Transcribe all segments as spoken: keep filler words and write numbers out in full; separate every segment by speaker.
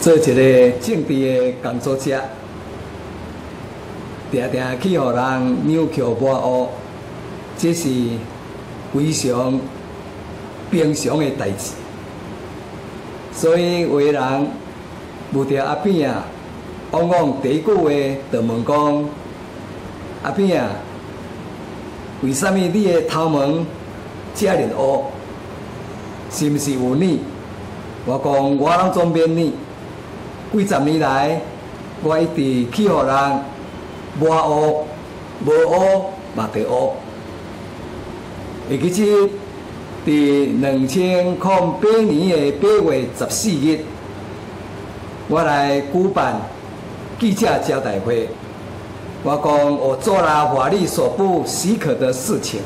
Speaker 1: 做一个政治的工作者，常常去互人扭曲抹黑，这是非常平常的代志。所以有的人问到阿扁啊，往往第一句话就问讲：阿扁啊，为什么你的头毛遮尔黑？是毋是有你？我讲我拢总免你。几十年来，我一直去互人抹黑，无黑嘛就黑。会记起伫两千零八年的八月十四日，我来举办记者招待会，我讲我做了法律所不许可的事情，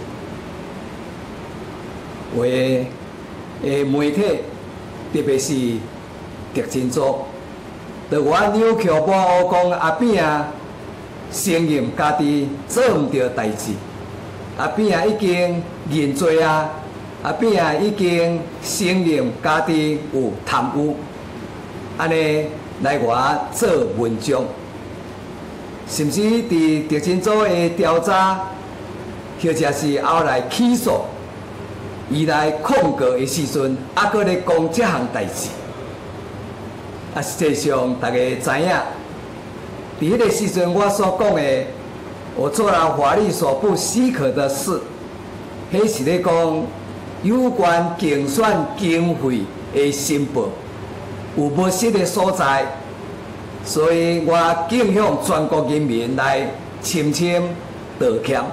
Speaker 1: 为诶媒体，特别是特侦组，对我扭曲抹黑讲阿扁啊，承认家己做毋对代志，阿扁啊已经认罪啊。阿扁啊，已经承认家己有贪污，安尼来我做文章，甚至伫特侦组的调查，或者是后来起诉，伊来控告的时阵，还搁咧讲这项代志。啊，实际上大家知影，伫迄个时阵我所讲的，我做了法律所不许可的事，迄是咧讲。有关竞选经费的申报有不实的所在，所以我敬向全国人民来深深道歉。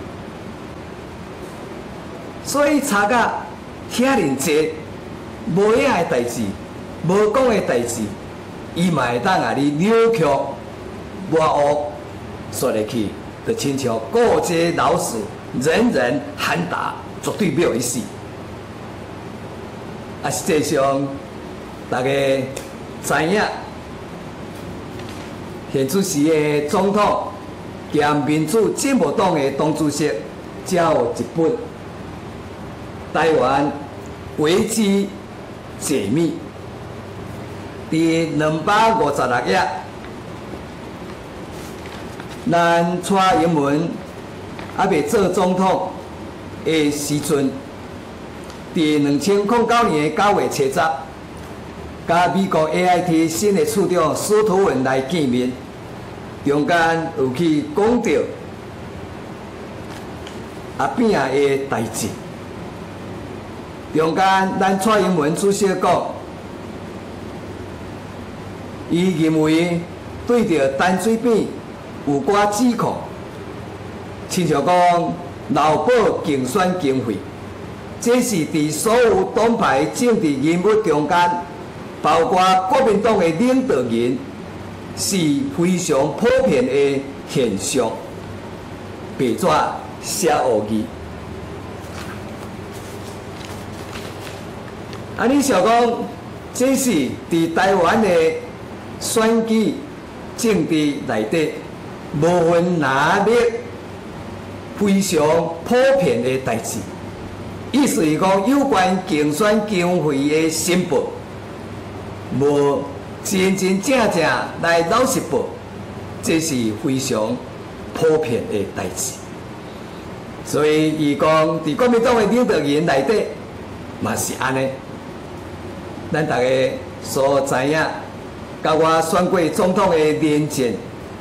Speaker 1: 所以查到遐尔济无影的代志、无讲的代志，伊嘛会当啊你扭曲抹黑说入去，就亲像过街老鼠，人人喊打，绝对没有一死。啊，实际上，大家知影，现出时的总统兼民主进步党的党主席，才有一本《台湾危机解密》，第两百五十六页，咱蔡英文还未做总统的时阵。伫两千零九年的九月七日，甲美国 A I T 新的处长司徒文来见面，中间有去讲到阿扁仔的代志。中间咱蔡英文主席讲，伊认为对着陈水扁有寡指控，亲像讲劳保竞选经费。这是伫所有党派政治人物中间，包括国民党的领导人，是非常普遍的现象。白纸写黑字。啊，你想讲，这是伫台湾的选举政治内底，无分哪里非常普遍的代志。意思是讲，有关竞选经费的申报，无真真正正来老实报，这是非常普遍的代志。所以，伊讲伫国民党的领导人内底，嘛是安尼。咱大家所知影，甲我选过总统的连战，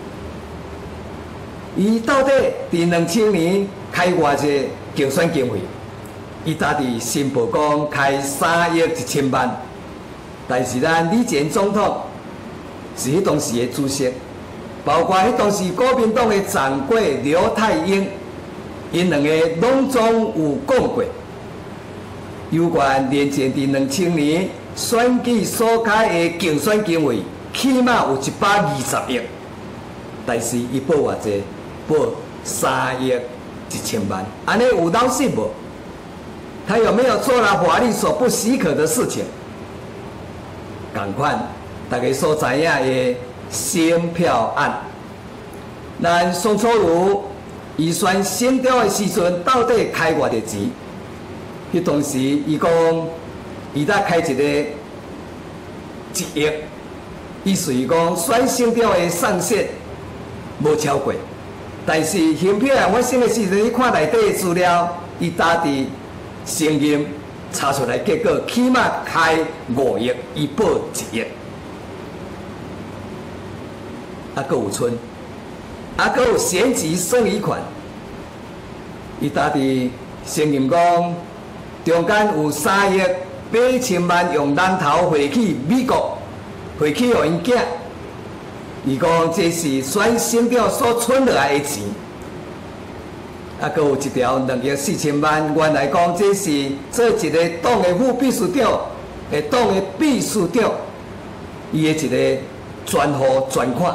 Speaker 1: 伊到底伫两千年开偌济竞选经费？伊家己申报讲开三亿一千万，但是咱李前总统是迄当时的主席，包括迄当时国民党的掌柜刘太英，因两个拢总有讲过，有关连前伫两千年选举所开的竞选经费，起码有一百二十亿，但是伊报偌济？报三亿一千万，安尼有老实无？他有没有做了法律所不许可的事情？同款，大家所知影的选票案，咱宋楚瑜伊选新调的时阵，到底开偌济钱？迄当时伊讲，伊才开一个一亿， 意思是讲选省长的上限无超过，但是行票案发生的时阵，你看内底的资料，伊打伫承认查出来结果，起码开五亿，伊报一亿，啊，搁有剩，啊，搁有闲置剩余款，伊打伫承认讲中间有三亿八千万用人头汇去美国，汇去互因囝。伊讲这是选省长所存落来的钱，啊，搁有一条两亿四千万，原来讲这是做一个党的副秘书长，诶，党的秘书长，伊的一个专户专款，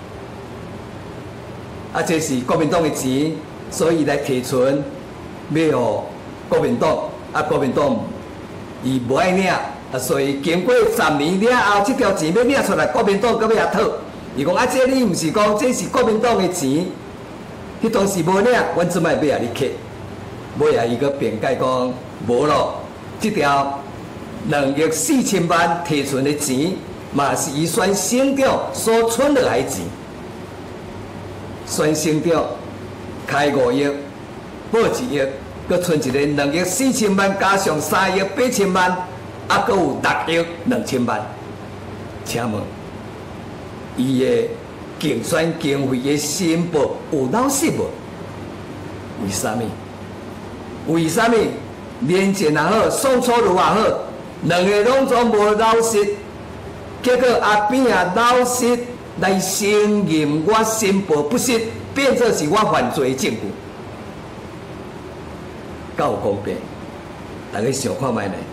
Speaker 1: 啊，这是国民党的钱，所以来提出要互国民党，啊，国民党伊无爱领，啊，所以经过十年了后，这条钱要领出来，国民党搁要遐讨。伊讲啊，这你毋是讲这是国民党的钱，迄当时无领，阮即摆要啊你克。尾啊，伊个辩解讲无咯，这条两亿四千万提存的钱，嘛是伊选省长所存落来的钱。选省长开五亿，报一亿，搁存一个两亿四千万，加上三亿八千万，啊，搁有六亿两千万。请问？伊的竞选经费的申报有老实无？为什么？为什么连前也好，宋楚瑜也好，两个拢总无老实，结果阿扁也老实来承认我申报不实，变作是我犯罪证据，够有公平？大家想看卖呢？